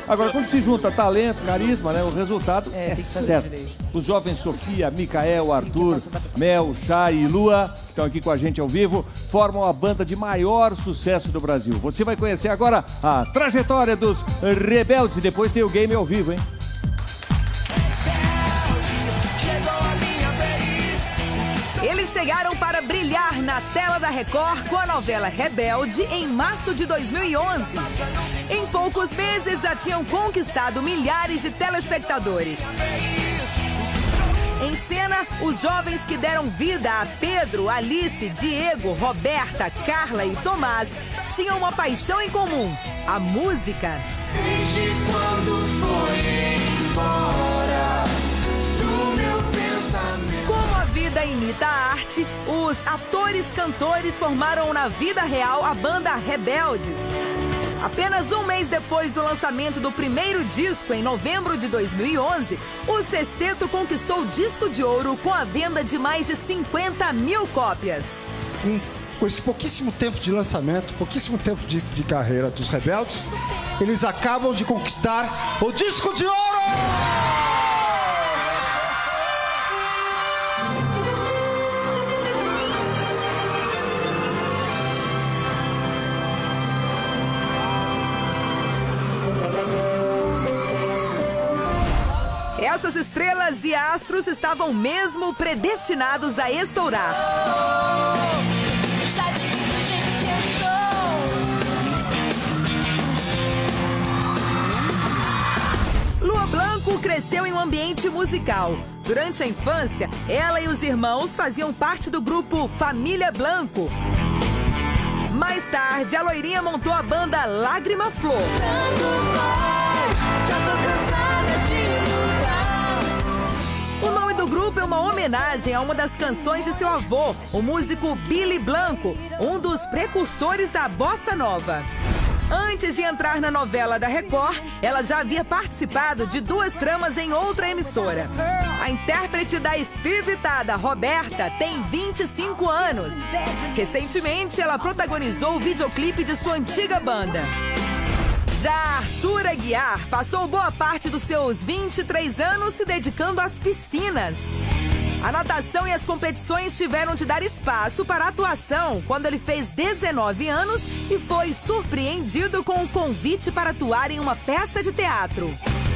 Agora, quando se junta talento, carisma, né, o resultado é certo. Os jovens Sofia, Micael, Arthur, Mel, Chay e Lua, que estão aqui com a gente ao vivo, formam a banda de maior sucesso do Brasil. Você vai conhecer agora a trajetória dos Rebeldes e depois tem o game ao vivo, hein? Eles chegaram para brilhar na tela da Record com a novela Rebelde em março de 2011. Em poucos meses já tinham conquistado milhares de telespectadores. Em cena, os jovens que deram vida a Pedro, Alice, Diego, Roberta, Carla e Tomás tinham uma paixão em comum: a música. Desde quando foi embora do meu pensamento. Como a vida imita a arte, os atores-cantores formaram na vida real a banda Rebeldes. Apenas um mês depois do lançamento do primeiro disco, em novembro de 2011, o sexteto conquistou disco de ouro com a venda de mais de 50 mil cópias. Com esse pouquíssimo tempo de lançamento, pouquíssimo tempo de carreira dos Rebeldes, eles acabam de conquistar o disco de ouro! Essas estrelas e astros estavam mesmo predestinados a estourar. Está de mim do jeito que eu sou. Lua Blanco cresceu em um ambiente musical. Durante a infância, ela e os irmãos faziam parte do grupo Família Blanco. Mais tarde, a loirinha montou a banda Lágrima Flor. Já tô cansada de lutar. O nome do grupo é uma homenagem a uma das canções de seu avô, o músico Billy Blanco, um dos precursores da bossa nova. Antes de entrar na novela da Record, ela já havia participado de 2 tramas em outra emissora. A intérprete da espivitada Roberta tem 25 anos. Recentemente, ela protagonizou o videoclipe de sua antiga banda. Já Arthur Aguiar passou boa parte dos seus 23 anos se dedicando às piscinas. A natação e as competições tiveram de dar espaço para a atuação quando ele fez 19 anos e foi surpreendido com um convite para atuar em uma peça de teatro.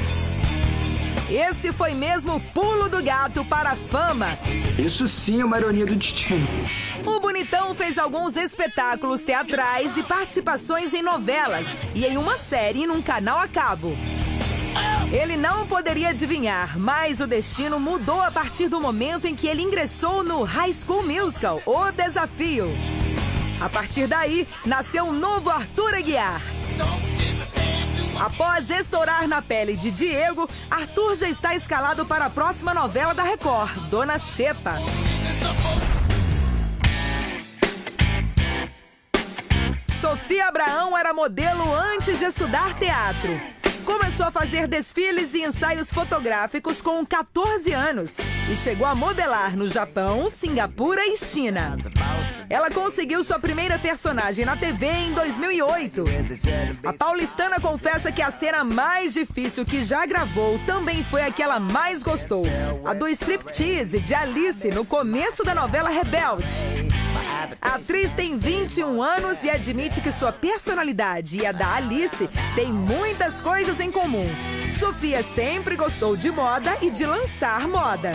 Esse foi mesmo o pulo do gato para a fama. Isso sim é uma ironia do destino. O bonitão fez alguns espetáculos teatrais e participações em novelas e em uma série num canal a cabo. Ele não poderia adivinhar, mas o destino mudou a partir do momento em que ele ingressou no High School Musical, O Desafio. A partir daí, nasceu um novo Arthur Aguiar. Após estourar na pele de Diego, Arthur já está escalado para a próxima novela da Record, Dona Xepa. Sofia Abraão era modelo antes de estudar teatro. Começou a fazer desfiles e ensaios fotográficos com 14 anos e chegou a modelar no Japão, Singapura e China. Ela conseguiu sua primeira personagem na TV em 2008. A paulistana confessa que a cena mais difícil que já gravou também foi a que ela mais gostou, a do striptease de Alice no começo da novela Rebelde. A atriz tem 21 anos e admite que sua personalidade e a da Alice têm muitas coisas em comum. Sofia sempre gostou de moda e de lançar moda.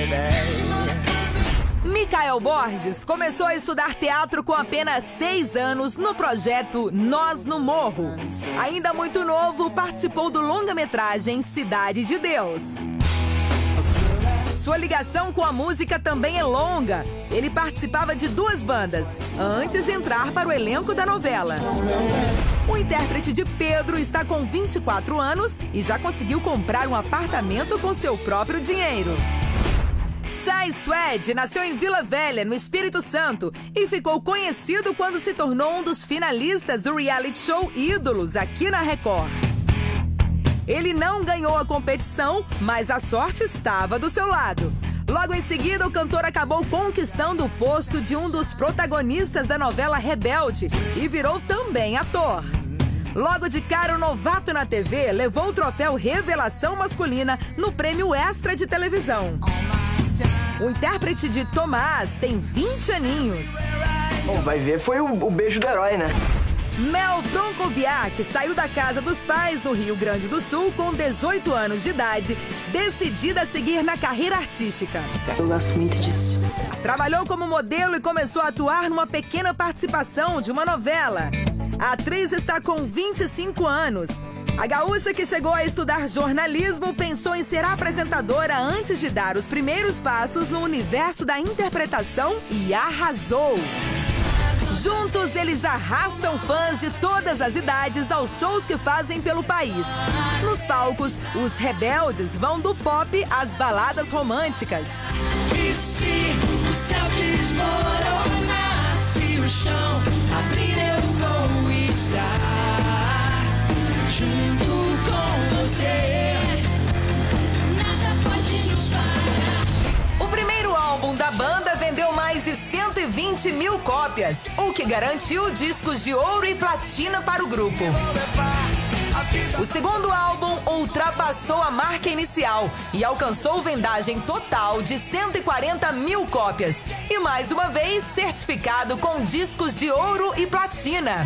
Micael Borges começou a estudar teatro com apenas 6 anos no projeto Nós no Morro. Ainda muito novo, participou do longa-metragem Cidade de Deus. Sua ligação com a música também é longa. Ele participava de 2 bandas antes de entrar para o elenco da novela. O intérprete de Pedro está com 24 anos e já conseguiu comprar um apartamento com seu próprio dinheiro. Chay Suede nasceu em Vila Velha, no Espírito Santo, e ficou conhecido quando se tornou um dos finalistas do reality show Ídolos aqui na Record. Ele não ganhou a competição, mas a sorte estava do seu lado. Logo em seguida, o cantor acabou conquistando o posto de um dos protagonistas da novela Rebelde e virou também ator. Logo de cara, o novato na TV levou o troféu Revelação Masculina no Prêmio Extra de Televisão. O intérprete de Tomás tem 20 aninhos. Bom, vai ver, foi o beijo do herói, né? Mel Francoviac saiu da casa dos pais no Rio Grande do Sul com 18 anos de idade, decidida a seguir na carreira artística. Eu gosto muito disso. Trabalhou como modelo e começou a atuar numa pequena participação de uma novela. A atriz está com 25 anos. A gaúcha, que chegou a estudar jornalismo, pensou em ser apresentadora antes de dar os primeiros passos no universo da interpretação e arrasou. Juntos, eles arrastam fãs de todas as idades aos shows que fazem pelo país. Nos palcos, os rebeldes vão do pop às baladas românticas. E se o céu desmoronar, se o chão abrir, eu vou estar junto com você. Nada pode nos parar. O primeiro álbum da banda vendeu mais de 120 mil cópias, o que garantiu discos de ouro e platina para o grupo. O segundo álbum ultrapassou a marca inicial e alcançou vendagem total de 140 mil cópias. E mais uma vez, certificado com discos de ouro e platina.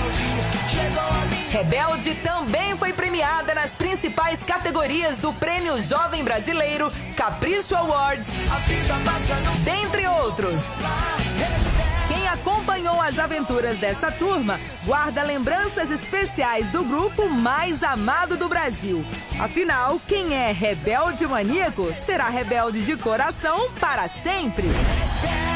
Rebelde também foi premiada nas principais categorias do Prêmio Jovem Brasileiro, Capricho Awards, dentre outros. Quem acompanhou as aventuras dessa turma guarda lembranças especiais do grupo mais amado do Brasil. Afinal, quem é rebelde maníaco será rebelde de coração para sempre.